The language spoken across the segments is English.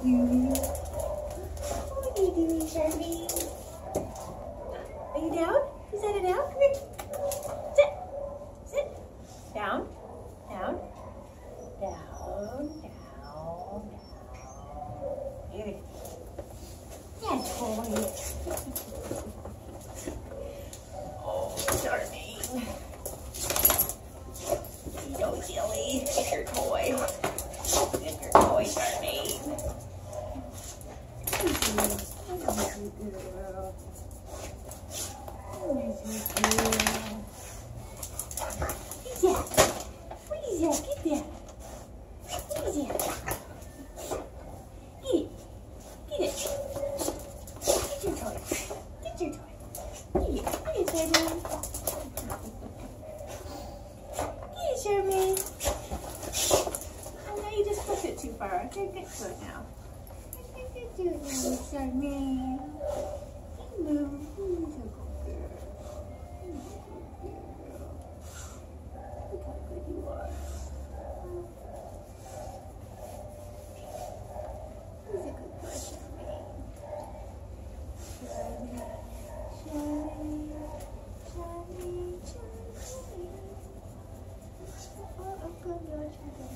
doing? What are you doing, Charmaine? Are you down? Is that it down? Come here. Sit. Sit. Down. Down. Down. Down. Here. Yeah, toy. Oh, Charmaine. So silly. Get your toy. Get your toy, Charmaine. Good girl. What is that? What is that? Get that. What is that? Get it. Get it. Get your toy. Get your toy. Get it. Get it, Charmaine. Get it, Charmaine. Oh, no, you just pushed it too far. Okay, get to it now. Get to it now, Charmaine. Hello. Who's a good girl? Look how good you are. Who's a good boy, Charmaine? Charmaine, Charmaine, Charmaine, Charmaine. Oh, I'm good, Charmaine.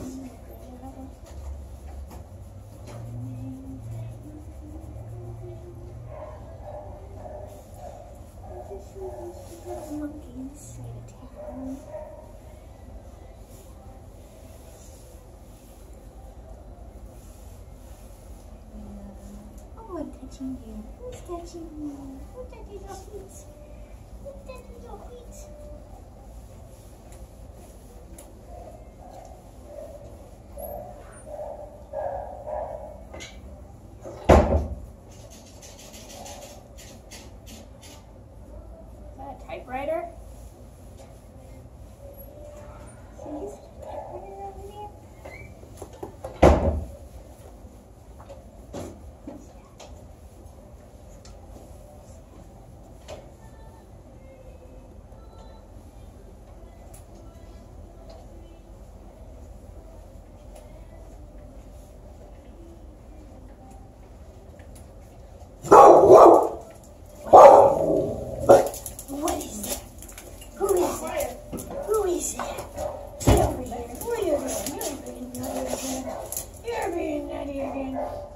There's a monkey inside a town. Oh, I'm touching you. Who's touching you? Who's touching your feet? Who's touching your feet? Is that a typewriter? See, is it a typewriter over there? What is that? Who is that? Who is that? Get over here. What are you doing? You're being nutty again. You're being nutty again.